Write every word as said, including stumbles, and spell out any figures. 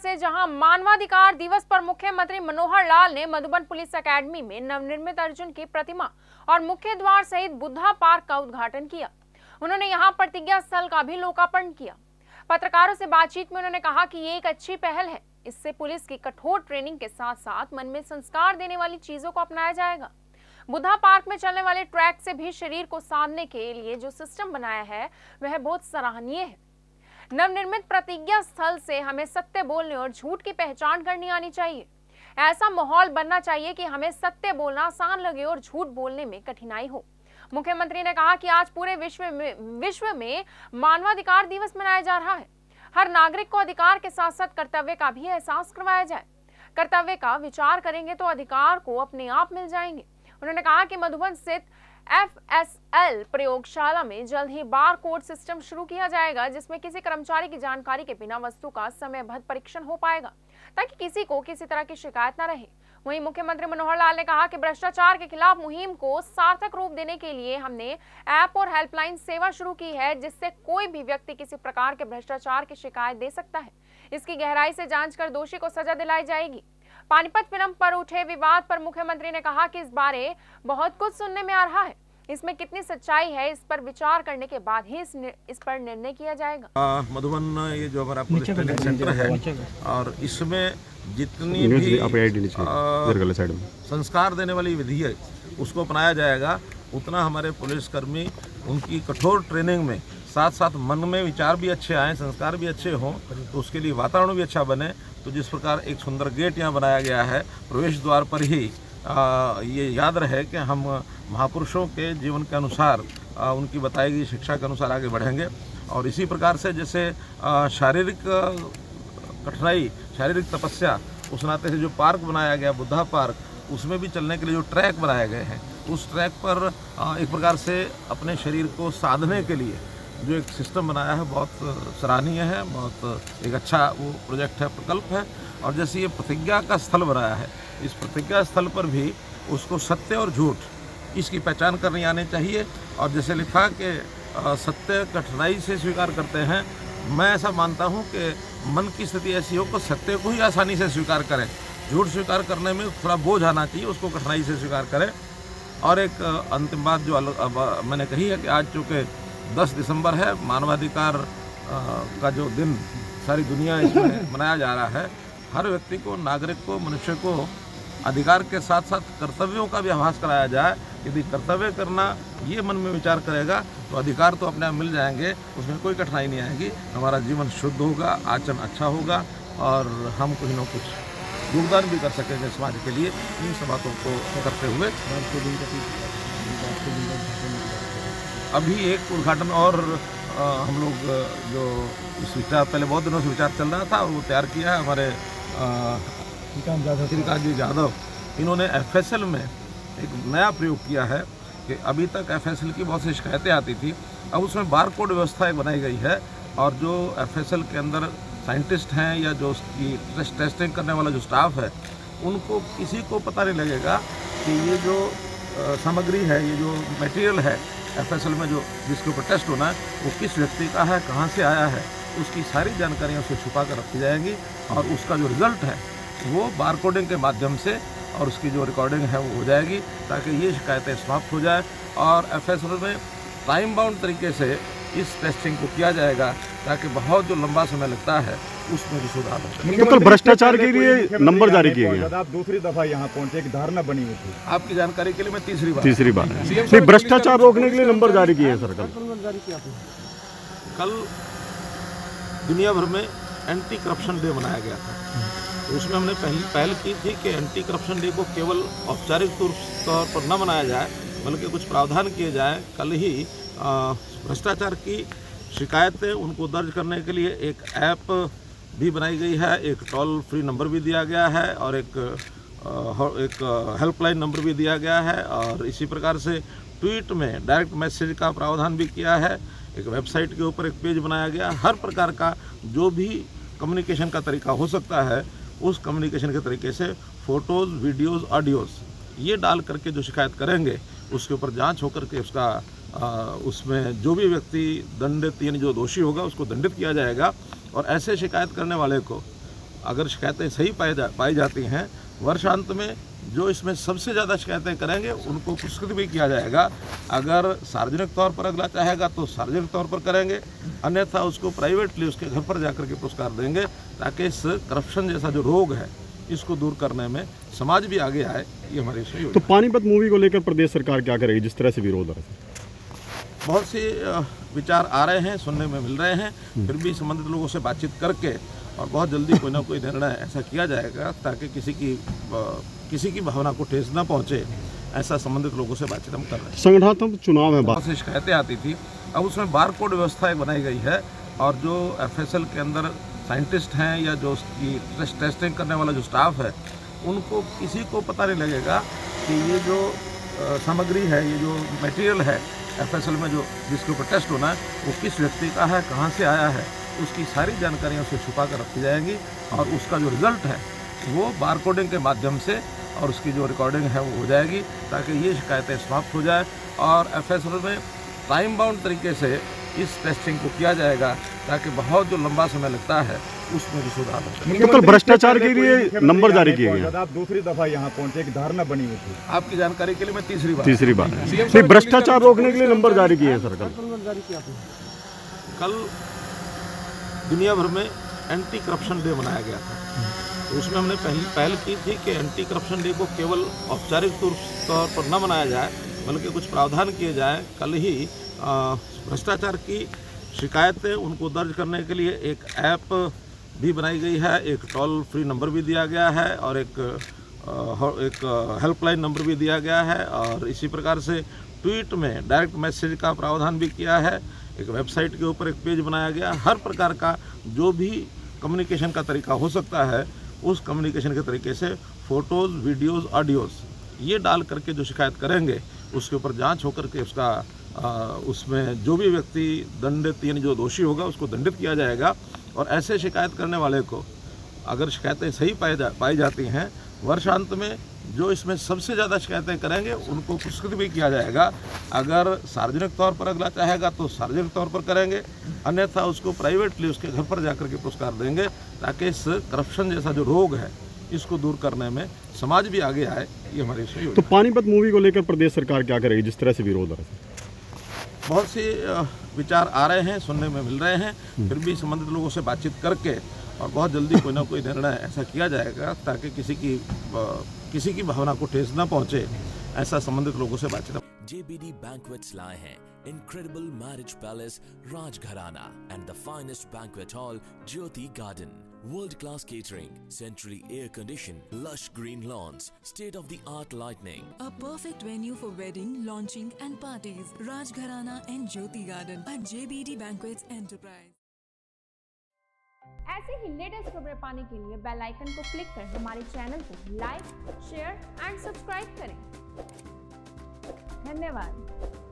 से जहां मानवाधिकार दिवस पर मुख्यमंत्री मनोहर लाल ने मधुबन पुलिस एकेडमी में नवनिर्मित अर्जुन की प्रतिमा और मुख्य द्वार सहित बुद्धा पार्क का उद्घाटन किया। उन्होंने यहां प्रतिज्ञा स्थल का भी लोकार्पण किया। पत्रकारों से बातचीत में उन्होंने कहा कि ये एक अच्छी पहल है। इससे पुलिस की कठोर ट्रेनिंग के साथ साथ मन में संस्कार देने वाली चीजों को अपनाया जाएगा। बुद्धा पार्क में चलने वाले ट्रैक से भी शरीर को साधने के लिए जो सिस्टम बनाया है वह बहुत सराहनीय है। नवनिर्मित प्रतिज्ञा स्थल से हमें सत्य बोलने और झूठ की पहचान करनी आनी चाहिए। ऐसा माहौल बनना चाहिए कि हमें सत्य बोलना आसान लगे और झूठ बोलने में कठिनाई हो। मुख्यमंत्री ने कहा कि आज पूरे विश्व में विश्व में मानवाधिकार दिवस मनाया जा रहा है। हर नागरिक को अधिकार के साथ साथ कर्तव्य का भी एहसास करवाया जाए। कर्तव्य का विचार करेंगे तो अधिकार को अपने आप मिल जाएंगे। उन्होंने कहा कि मधुबन स्थित एफ एस एल प्रयोगशाला में जल्द ही बार कोड सिस्टम शुरू किया जाएगा, जिसमें किसी कर्मचारी की जानकारी के बिना वस्तु का समयबद्ध परीक्षण हो पाएगा, ताकि किसी को किसी तरह की शिकायत न रहे। वहीं मुख्यमंत्री मनोहर लाल ने कहा कि भ्रष्टाचार के खिलाफ मुहिम को सार्थक रूप देने के लिए हमने ऐप और हेल्पलाइन सेवा शुरू की है, जिससे कोई भी व्यक्ति किसी प्रकार के भ्रष्टाचार की शिकायत दे सकता है। इसकी गहराई से जांच कर दोषी को सजा दिलाई जाएगी। पानीपत फिल्म पर उठे विवाद पर मुख्यमंत्री ने कहा कि इस बारे बहुत कुछ सुनने में आ रहा है। इसमें कितनी सच्चाई है, इस पर विचार करने के बाद ही इस, इस पर निर्णय किया जाएगा। मधुबन ये जो हमारा पुलिस ट्रेनिंग सेंटर है और इसमें जितनी भी आ, संस्कार देने वाली विधि है उसको अपनाया जाएगा, उतना हमारे पुलिसकर्मी उनकी कठोर ट्रेनिंग में साथ साथ मन में विचार भी अच्छे आए, संस्कार भी अच्छे हों, तो उसके लिए वातावरण भी अच्छा बने। तो जिस प्रकार एक सुंदर गेट यहाँ बनाया गया है, प्रवेश द्वार पर ही आ, ये याद रहे कि हम महापुरुषों के जीवन के अनुसार आ, उनकी बताई गई शिक्षा के अनुसार आगे बढ़ेंगे। और इसी प्रकार से जैसे शारीरिक कठिनाई, शारीरिक तपस्या, उस नाते से जो पार्क बनाया गया बुद्धा पार्क, उसमें भी चलने के लिए जो ट्रैक बनाए गए हैं, उस ट्रैक पर आ, एक प्रकार से अपने शरीर को साधने के लिए जो एक सिस्टम बनाया है, बहुत सराहनीय है, बहुत एक अच्छा वो प्रोजेक्ट है, प्रकल्प है। और जैसे ये प्रतिज्ञा का स्थल बनाया है, इस प्रतिज्ञा स्थल पर भी उसको सत्य और झूठ इसकी पहचान करनी आनी चाहिए। और जैसे लिखा कि सत्य कठिनाई से स्वीकार करते हैं, मैं ऐसा मानता हूँ कि मन की स्थिति ऐसी हो कि सत्य को ही आसानी से स्वीकार करें, झूठ स्वीकार करने में थोड़ा बोझ आना चाहिए, उसको कठिनाई से स्वीकार करें। और एक अंतिम बात जो अब मैंने कही है कि आज चूँकि दस दिसंबर है, मानवाधिकार का जो दिन सारी दुनिया इसमें मनाया जा रहा है, हर व्यक्ति को, नागरिक को, मनुष्य को अधिकार के साथ साथ कर्तव्यों का भी आभास कराया जाए। यदि कर्तव्य करना ये मन में विचार करेगा तो अधिकार तो अपने आप मिल जाएंगे, उसमें कोई कठिनाई नहीं आएगी। हमारा जीवन शुद्ध होगा, आचरण अच्छा होगा और हम कुछ न कुछ योगदान भी कर सकेंगे समाज के लिए। इन सब बातों को करते हुए अभी एक उद्घाटन और आ, हम लोग जो इस विचार, पहले बहुत दिनों से विचार चल रहा था और वो तैयार किया है हमारे श्रीकांत जी यादव। इन्होंने एफ एस एल में एक नया प्रयोग किया है कि अभी तक एफ एस एल की बहुत सी शिकायतें आती थी, अब उसमें बार कोड व्यवस्था एक बनाई गई है। और जो एफ एस एल के अंदर साइंटिस्ट हैं या जो उसकी टेस्टिंग करने वाला जो स्टाफ है, उनको किसी को पता नहीं लगेगा कि ये जो सामग्री है, ये जो मटेरियल है एफ एस एल में जो जिसके ऊपर टेस्ट होना है, वो किस व्यक्ति का है, कहाँ से आया है, उसकी सारी जानकारियाँ उसे छुपा कर रखी जाएंगी। और उसका जो रिज़ल्ट है वो बार कोडिंग के माध्यम से और उसकी जो रिकॉर्डिंग है वो हो जाएगी, ताकि ये शिकायतें समाप्त हो जाए। और एफ एस एल में टाइम बाउंड तरीके से इस टेस्टिंग को किया जाएगा, ताकि बहुत जो लंबा समय लगता है उसमें भी सुधार हो। केवल भ्रष्टाचार के लिए नंबर जारी किए गए। आप दूसरी दफा यहाँ पहुंचे, एक धारणा बनी हुई थी। आपकी जानकारी के लिए मैं तीसरी बार तीसरी बार नहीं, भ्रष्टाचार रोकने के लिए नंबर जारी किए हैं सरकार। कल दुनिया भर में एंटी करप्शन डे मनाया गया था, तो उसमें हमने पहली पहल की थी कि एंटी करप्शन डे को केवल औपचारिक तौर पर न मनाया जाए, बल्कि कुछ प्रावधान किए जाए। कल ही भ्रष्टाचार की शिकायतें उनको दर्ज करने के लिए एक ऐप भी बनाई गई है, एक टोल फ्री नंबर भी दिया गया है और एक एक हेल्पलाइन नंबर भी दिया गया है। और इसी प्रकार से ट्वीट में डायरेक्ट मैसेज का प्रावधान भी किया है। एक वेबसाइट के ऊपर एक पेज बनाया गया। हर प्रकार का जो भी कम्युनिकेशन का तरीका हो सकता है, उस कम्युनिकेशन के तरीके से फ़ोटोज़, वीडियोज़, ऑडियोज़ ये डाल करके जो शिकायत करेंगे उसके ऊपर जांच होकर के उसका आ, उसमें जो भी व्यक्ति दंडित यानी जो दोषी होगा उसको दंडित किया जाएगा। और ऐसे शिकायत करने वाले को अगर शिकायतें सही पाई जा पाई जाती हैं, वर्षांत में जो इसमें सबसे ज़्यादा शिकायतें करेंगे उनको पुरस्कृत भी किया जाएगा। अगर सार्वजनिक तौर पर अगला चाहेगा तो सार्वजनिक तौर पर करेंगे, अन्यथा उसको प्राइवेटली उसके घर पर जाकर के पुरस्कार देंगे, ताकि इस करप्शन जैसा जो रोग है इसको दूर करने में समाज भी आगे आए। ये हमारी सही। तो पानीपत मूवी को लेकर प्रदेश सरकार क्या करेगी, जिस तरह से विरोध है? बहुत से विचार आ रहे हैं, सुनने में मिल रहे हैं, फिर भी संबंधित लोगों से बातचीत करके और बहुत जल्दी कोई ना कोई निर्णय ऐसा किया जाएगा ताकि किसी की किसी की भावना को ठेस न पहुंचे। ऐसा संबंधित लोगों से बातचीत हम कर रहे हैं। संगठनात्मक चुनाव है, बहुत सी शिकायतें आती थी, अब उसमें बार कोड व्यवस्था एक बनाई गई है और जो एफ एस एल के अंदर साइंटिस्ट हैं या जो उसकी टेस्टिंग करने वाला जो स्टाफ है, उनको किसी को पता नहीं लगेगा कि ये जो सामग्री है, ये जो मटेरियल है एफ एस एल में जो जिसके ऊपर टेस्ट होना है, वो किस व्यक्ति का है, कहाँ से आया है, उसकी सारी जानकारियाँ उसे छुपा कर रखी जाएंगी और उसका जो रिज़ल्ट है वो बार कोडिंग के माध्यम से और उसकी जो रिकॉर्डिंग है वो हो जाएगी, ताकि ये शिकायतें समाप्त हो जाए और एफ एस एल में टाइम बाउंड तरीके से इस टेस्टिंग को किया जाएगा, ताकि बहुत जो लंबा समय लगता है उसमें भी सुधार हो। तो भ्रष्टाचार के लिए नंबर जारी किए गए। आप दूसरी दफा यहाँ पहुंचे, एक धारणा बनी हुई थी। आपकी जानकारी के लिए मैं तीसरी बार तीसरी बार नहीं, भ्रष्टाचार रोकने के लिए नंबर जारी किए हैं सरकार। कल दुनिया भर में एंटी करप्शन डे मनाया गया था, तो उसमें हमने पहली पहल की थी कि एंटी करप्शन डे को केवल औपचारिक तौर पर न मनाया जाए, बल्कि कुछ प्रावधान किए जाए। कल ही भ्रष्टाचार की शिकायतें उनको दर्ज करने के लिए एक ऐप भी बनाई गई है, एक टोल फ्री नंबर भी दिया गया है और एक एक हेल्पलाइन नंबर भी दिया गया है, और इसी प्रकार से ट्वीट में डायरेक्ट मैसेज का प्रावधान भी किया है। एक वेबसाइट के ऊपर एक पेज बनाया गया। हर प्रकार का जो भी कम्युनिकेशन का तरीका हो सकता है, उस कम्युनिकेशन के तरीके से फ़ोटोज़, वीडियोज़, ऑडियोज़ ये डाल करके जो शिकायत करेंगे उसके ऊपर जांच होकर के उसका आ, उसमें जो भी व्यक्ति दंडित यानी जो दोषी होगा उसको दंडित किया जाएगा। और ऐसे शिकायत करने वाले को अगर शिकायतें सही पाई जा पाई जाती हैं, वर्षांत में जो इसमें सबसे ज़्यादा शिकायतें करेंगे उनको पुरस्कृत भी किया जाएगा। अगर सार्वजनिक तौर पर अगला चाहेगा तो सार्वजनिक तौर पर करेंगे, अन्यथा उसको प्राइवेटली उसके घर पर जाकर के पुरस्कार देंगे, ताकि इस करप्शन जैसा जो रोग है इसको दूर करने में समाज भी आगे आए। ये हमारी सही। तो पानीपत मूवी को लेकर प्रदेश सरकार क्या करेगी, जिस तरह से विरोध है? बहुत से विचार आ रहे हैं, सुनने में मिल रहे हैं, फिर भी संबंधित लोगों से बातचीत करके और बहुत जल्दी कोई ना कोई निर्णय ऐसा किया जाएगा ताकि किसी की किसी की भावना को ठेस न पहुंचे। ऐसा संबंधित लोगों से बातचीत। J B D Banquets लाए हैं incredible marriage palace Rajgharana and the finest banquet hall Jyoti Garden. World-class catering, centrally air-conditioned, lush green lawns, state-of-the-art lighting. A perfect venue for wedding, launching and parties. Rajgharana and Jyoti Garden at J B D Banquets Enterprise. ऐसे ही latest खबरें पाने के लिए bell icon को click कर हमारे channel को like, share and subscribe करें। धन्यवाद।